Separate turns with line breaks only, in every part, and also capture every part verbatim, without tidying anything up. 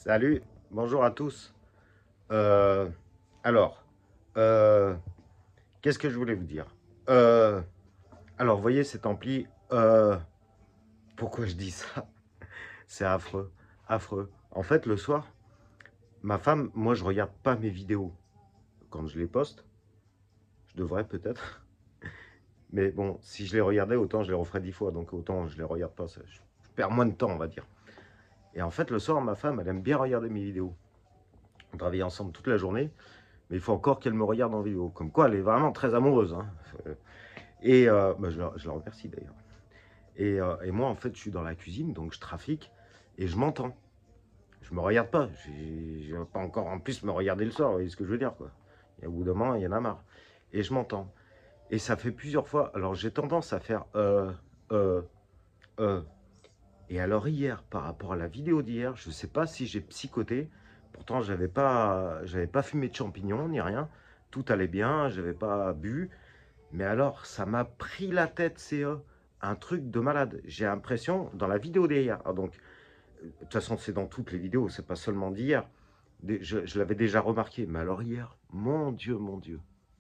Salut, bonjour à tous. Euh, alors, euh, qu'est-ce que je voulais vous dire? Euh, alors, vous voyez cet ampli, euh, pourquoi je dis ça? C'est affreux, affreux. En fait, le soir, ma femme, moi, je regarde pas mes vidéos quand je les poste. Je devrais peut-être. Mais bon, si je les regardais, autant je les referais dix fois. Donc, autant je les regarde pas. Ça, je perds moins de temps, on va dire. Et en fait, le soir, ma femme, elle aime bien regarder mes vidéos. On travaille ensemble toute la journée. Mais il faut encore qu'elle me regarde en vidéo. Comme quoi, elle est vraiment très amoureuse. Hein. Et euh, bah, je, la, je, la, remercie d'ailleurs. Et, euh, et moi, en fait, je suis dans la cuisine, donc je trafique et je m'entends. Je me regarde pas. Je vais pas encore en plus me regarder le soir, vous voyez ce que je veux dire, quoi. Et au bout d'un moment, il y en a marre. Et je m'entends. Et ça fait plusieurs fois. Alors, j'ai tendance à faire euh, euh, euh. Et alors, hier, par rapport à la vidéo d'hier, je sais pas si j'ai psychoté. Pourtant, j'avais pas, j'avais pas fumé de champignons ni rien. Tout allait bien, j'avais pas bu. Mais alors, ça m'a pris la tête, c'est euh, un truc de malade. J'ai l'impression, dans la vidéo d'hier, ah donc, de toute façon, c'est dans toutes les vidéos, c'est pas seulement d'hier. Je, je l'avais déjà remarqué, mais alors hier, mon Dieu, mon Dieu.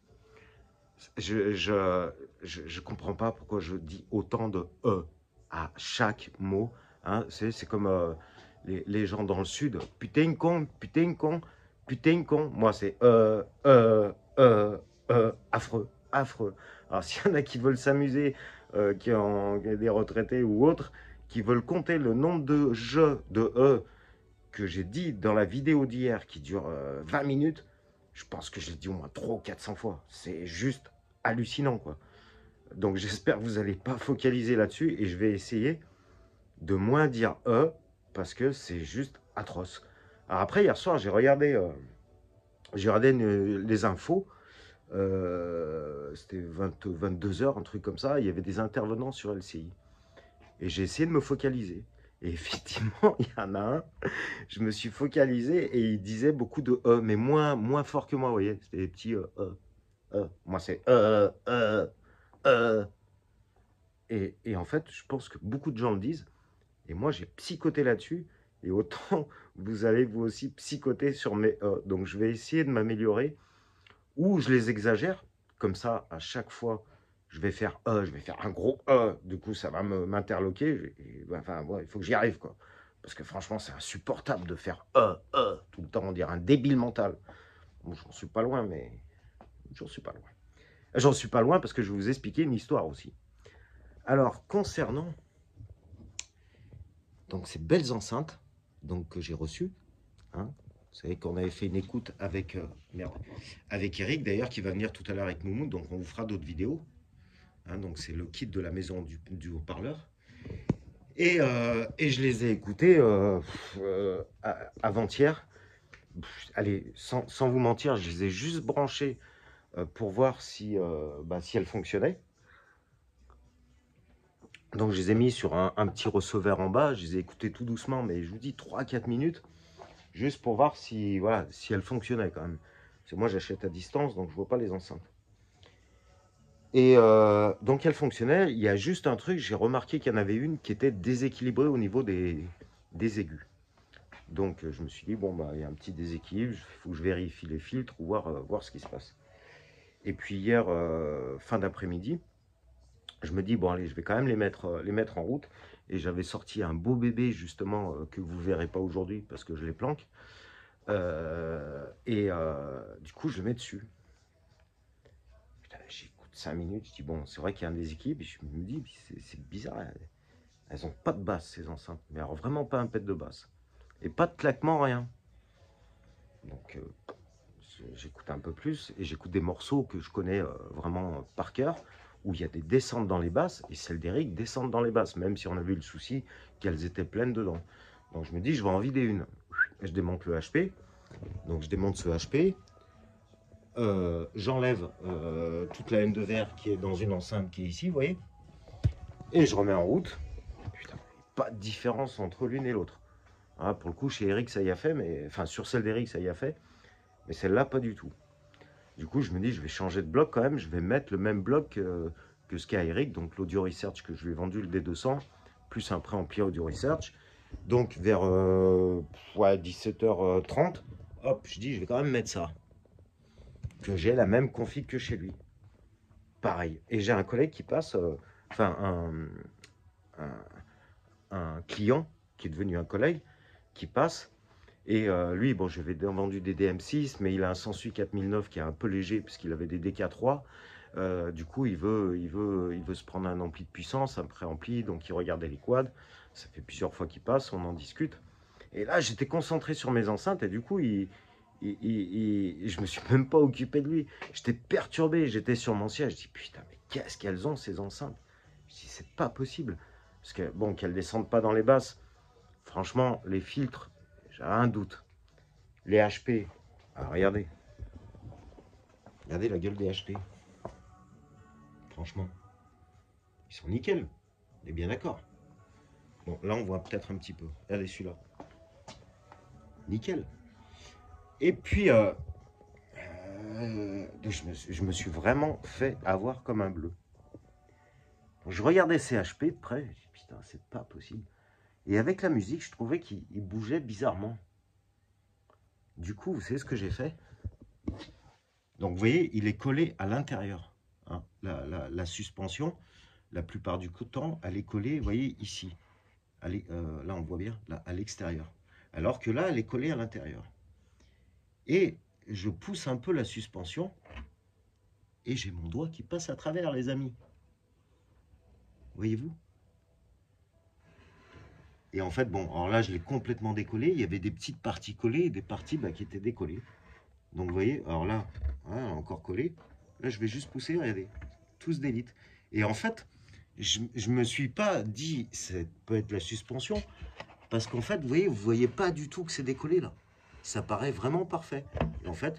Je je, je, je comprends pas pourquoi je dis autant de « e » à chaque mot. Hein. C'est comme euh, les, les gens dans le sud. Putain con, putain con, putain con. Moi, c'est euh, euh, euh, euh, affreux, affreux. Alors, s'il y en a qui veulent s'amuser, euh, qui ont des retraités ou autres, qui veulent compter le nombre de « je », de « e » que j'ai dit dans la vidéo d'hier, qui dure euh, vingt minutes, je pense que je l'ai dit au moins trois ou quatre cents fois. C'est juste hallucinant, quoi. Donc, j'espère que vous n'allez pas focaliser là-dessus et je vais essayer de moins dire « e » parce que c'est juste atroce. Alors après, hier soir, j'ai regardé, euh, j'ai regardé une, les infos. Euh, C'était vingt-deux heures, un truc comme ça. Il y avait des intervenants sur L C I. Et j'ai essayé de me focaliser. Et effectivement, il y en a un, je me suis focalisé et il disait beaucoup de E, mais moins, moins fort que moi, vous voyez. C'était des petits E, E, E. Moi, c'est E, E, E. Et, et en fait, je pense que beaucoup de gens le disent. Et moi, j'ai psychoté là-dessus. Et autant, vous allez vous aussi psychoter sur mes E. Donc, je vais essayer de m'améliorer. Ou je les exagère. Comme ça, à chaque fois, je vais faire E, je vais faire un gros E. Du coup, ça va m'interloquer. Enfin, ouais, il faut que j'y arrive, quoi. Parce que franchement, c'est insupportable de faire E, E tout le temps. On dirait un débile mental. Bon, j'en suis pas loin, mais j'en suis pas loin. J'en suis pas loin parce que je vais vous expliquer une histoire aussi. Alors, concernant donc ces belles enceintes donc, que j'ai reçues, hein, vous savez qu'on avait fait une écoute avec, euh, merde, avec Eric, d'ailleurs, qui va venir tout à l'heure avec Moumoud, donc on vous fera d'autres vidéos. Hein, donc c'est le kit de la maison du, du haut-parleur. Et, euh, et je les ai écoutés euh, euh, avant-hier. Allez, sans, sans vous mentir, je les ai juste branchés euh, pour voir si, euh, bah, si elles fonctionnaient. Donc je les ai mis sur un, un petit receveur en bas, je les ai écoutés tout doucement, mais je vous dis trois à quatre minutes, juste pour voir si, voilà, si elles fonctionnaient quand même. Parce que moi j'achète à distance, donc je ne vois pas les enceintes. Et euh, donc elle fonctionnait, il y a juste un truc, j'ai remarqué qu'il y en avait une qui était déséquilibrée au niveau des, des aigus. Donc je me suis dit, bon, bah, il y a un petit déséquilibre, il faut que je vérifie les filtres ou voir, euh, voir ce qui se passe. Et puis hier, euh, fin d'après-midi, je me dis, bon allez, je vais quand même les mettre, les mettre en route. Et j'avais sorti un beau bébé justement euh, que vous ne verrez pas aujourd'hui parce que je les planque. Euh, et euh, du coup, je le mets dessus. J'écoute cinq minutes, je dis, bon, c'est vrai qu'il y a un déséquilibre. Et je me dis, c'est bizarre, elles n'ont pas de basse ces enceintes. Mais alors vraiment pas un pet de basse. Et pas de claquement, rien. Donc euh, j'écoute un peu plus et j'écoute des morceaux que je connais euh, vraiment par cœur, où il y a des descentes dans les basses, et celles d'Eric descendent dans les basses, même si on avait eu le souci qu'elles étaient pleines dedans. Donc je me dis, je vais en vider une. Et je démonte le H P. Donc je démonte ce H P. Euh, J'enlève euh, toute la laine de verre qui est dans une enceinte qui est ici, vous voyez. Et je remets en route. Putain, pas de différence entre l'une et l'autre. Hein, pour le coup, chez Eric, ça y a fait, mais enfin sur celle d'Eric, ça y a fait. Mais celle-là, pas du tout. Du coup, je me dis, je vais changer de bloc quand même. Je vais mettre le même bloc euh, que ce qu'a Eric, donc l'Audio Research que je lui ai vendu, le D deux cents, plus un préampli Audio Research. Donc vers euh, ouais, dix-sept heures trente, hop, je dis je vais quand même mettre ça. Que j'ai la même config que chez lui. Pareil. Et j'ai un collègue qui passe, euh, enfin un, un, un client qui est devenu un collègue, qui passe. Et euh, lui, bon, j'avais vendu des D M six, mais il a un Sensu quatre mille neuf qui est un peu léger, puisqu'il avait des D K trois. Euh, du coup, il veut, il, veut, il veut se prendre un ampli de puissance, un préampli, donc il regardait les quads. Ça fait plusieurs fois qu'il passe, on en discute. Et là, j'étais concentré sur mes enceintes, et du coup, il, il, il, il, je me suis même pas occupé de lui. J'étais perturbé, j'étais sur mon siège. Je dis, putain, mais qu'est-ce qu'elles ont, ces enceintes? Je dis, c'est pas possible. Parce que, bon, qu'elles descendent pas dans les basses. Franchement, les filtres, j'ai un doute. Les H P, ah, regardez. Regardez la gueule des H P. Franchement, ils sont nickel. On est bien d'accord. Bon, là, on voit peut-être un petit peu. Regardez celui-là. Nickel. Et puis, euh, euh, je, me, je me suis vraiment fait avoir comme un bleu. Je regardais ces H P de près. Je dis, putain, c'est pas possible. Et avec la musique, je trouvais qu'il bougeait bizarrement. Du coup, vous savez ce que j'ai fait? Donc, vous voyez, il est collé à l'intérieur. Hein, la, la, la suspension, la plupart du temps, elle est collée, vous voyez, ici. Elle est, euh, là, on voit bien, là, à l'extérieur. Alors que là, elle est collée à l'intérieur. Et je pousse un peu la suspension et j'ai mon doigt qui passe à travers, les amis. Voyez-vous? Et en fait, bon, alors là, je l'ai complètement décollé. Il y avait des petites parties collées et des parties bah, qui étaient décollées. Donc, vous voyez, alors là, hein, encore collé. Là, je vais juste pousser, regardez. Tout se délite. Et en fait, je ne me suis pas dit, ça peut être la suspension. Parce qu'en fait, vous voyez, vous voyez pas du tout que c'est décollé, là. Ça paraît vraiment parfait. Et en fait,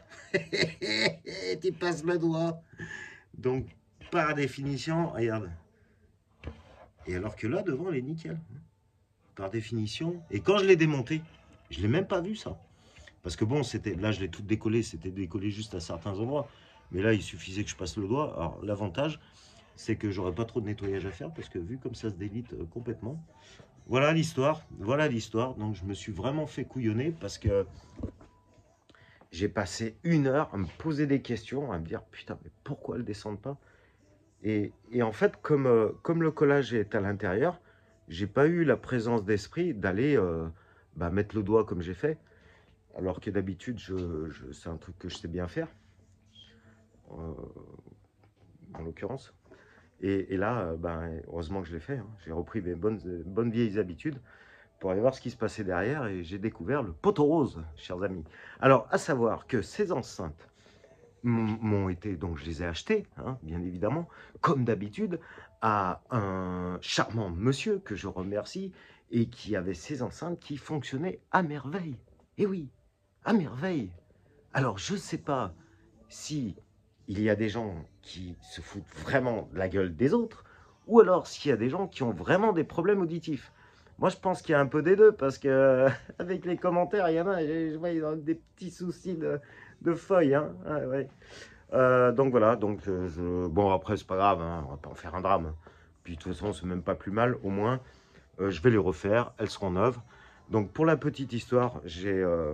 tu passes le doigt. Donc, par définition, regarde. Et alors que là, devant, elle est nickel. Par définition. Et quand je l'ai démonté, je ne l'ai même pas vu, ça. Parce que bon, c'était là, je l'ai tout décollé. C'était décollé juste à certains endroits. Mais là, il suffisait que je passe le doigt. Alors, l'avantage, c'est que j'aurais pas trop de nettoyage à faire. Parce que vu comme ça se délite euh, complètement. Voilà l'histoire. Voilà l'histoire. Donc, je me suis vraiment fait couillonner parce que j'ai passé une heure à me poser des questions, à me dire, putain, mais pourquoi elle ne descend pas? Et, et en fait, comme, euh, comme le collage est à l'intérieur, j'ai pas eu la présence d'esprit d'aller euh, bah, mettre le doigt comme j'ai fait. Alors que d'habitude, je, je, c'est un truc que je sais bien faire, euh, en l'occurrence. Et, et là, euh, ben, heureusement que je l'ai fait. Hein. J'ai repris mes bonnes, bonnes vieilles habitudes pour aller voir ce qui se passait derrière. Et j'ai découvert le poteau rose, chers amis. Alors, à savoir que ces enceintes m'ont été, donc je les ai achetées, hein, bien évidemment, comme d'habitude, à un charmant monsieur que je remercie et qui avait ces enceintes qui fonctionnaient à merveille. Et oui, à merveille. Alors, je ne sais pas si il y a des gens qui se foutent vraiment de la gueule des autres, ou alors s'il y a des gens qui ont vraiment des problèmes auditifs. Moi, je pense qu'il y a un peu des deux, parce que avec les commentaires, il y en a, je vois, ils ont des petits soucis de, de feuilles. Hein. Ah, ouais. euh, donc voilà, donc euh, je... bon, après, c'est pas grave, hein, on va pas en faire un drame. Puis de toute façon, c'est même pas plus mal, au moins, euh, je vais les refaire, elles seront neuves. Donc pour la petite histoire, j'ai... Euh...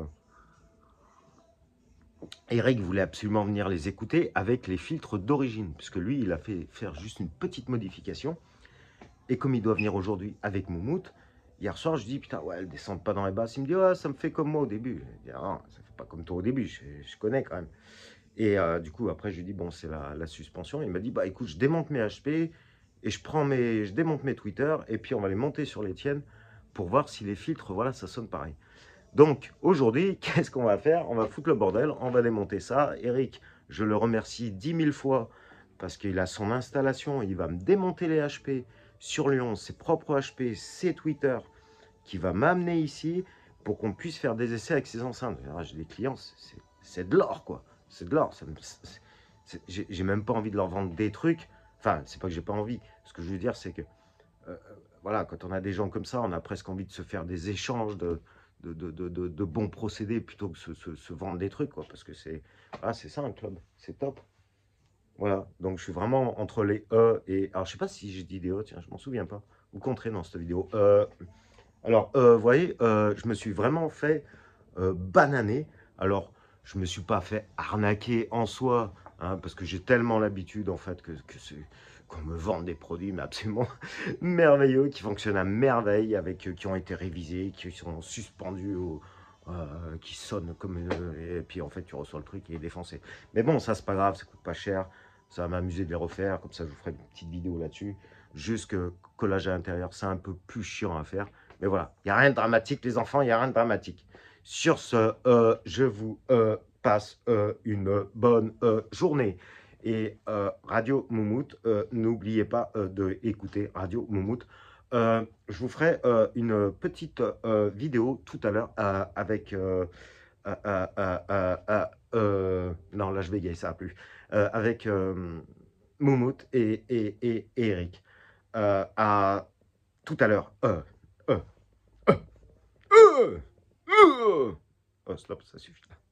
Eric voulait absolument venir les écouter avec les filtres d'origine, puisque lui, il a fait faire juste une petite modification. Et comme il doit venir aujourd'hui avec Moumout, hier soir, je dis, putain, ouais, elles descendent pas dans les basses. Il me dit, ouais, ça me fait comme moi au début. Je dis, ah, ça fait pas comme toi au début, je, je connais quand même. Et euh, du coup, après, je lui dis, bon, c'est la, la suspension. Il m'a dit, bah écoute, je démonte mes H P, et je, prends mes, je démonte mes Twitter, et puis on va les monter sur les tiennes pour voir si les filtres, voilà, ça sonne pareil. Donc, aujourd'hui, qu'est-ce qu'on va faire? On va foutre le bordel, on va démonter ça. Eric, je le remercie dix mille fois parce qu'il a son installation, il va me démonter les H P sur Lyon, ses propres H P, ses Twitter, qui va m'amener ici pour qu'on puisse faire des essais avec ses enceintes. J'ai des clients, c'est de l'or, quoi. C'est de l'or. J'ai même pas envie de leur vendre des trucs. Enfin, c'est pas que j'ai pas envie. Ce que je veux dire, c'est que, euh, voilà, quand on a des gens comme ça, on a presque envie de se faire des échanges de... De, de, de, de, de bons procédés plutôt que se, se, se vendre des trucs, quoi, parce que c'est ah, c'est ça un club, c'est top. Voilà, donc je suis vraiment entre les E et... Alors, je sais pas si j'ai dit des E, tiens, je m'en souviens pas. Vous compterez dans cette vidéo. Euh, Alors, euh, vous voyez, euh, je me suis vraiment fait euh, bananer. Alors, je me suis pas fait arnaquer en soi, hein, parce que j'ai tellement l'habitude, en fait, que, que c'est- qu'on me vende des produits mais absolument merveilleux, qui fonctionnent à merveille, avec, euh, qui ont été révisés, qui sont suspendus, au, euh, qui sonnent comme... une- et puis, en fait, tu reçois le truc et il est défoncé. Mais bon, ça, c'est pas grave, ça coûte pas cher. Ça va m'amuser de les refaire, comme ça, je vous ferai une petite vidéo là-dessus. Juste que collage à l'intérieur, c'est un peu plus chiant à faire. Mais voilà, il n'y a rien de dramatique, les enfants, il n'y a rien de dramatique. Sur ce, euh, je vous euh, passe euh, une bonne euh, journée. Et euh, Radio Moumout, euh, n'oubliez pas euh, d'écouter Radio Moumout. Euh, je vous ferai euh, une petite euh, vidéo tout à l'heure euh, avec... euh, euh, euh, euh, euh, euh, euh, non, là, je bégaye, ça va plus. Euh, avec euh, Moumout et, et, et, et Eric. Euh, à tout à l'heure. Euh, euh, euh, euh, euh. Oh, stop, ça suffit.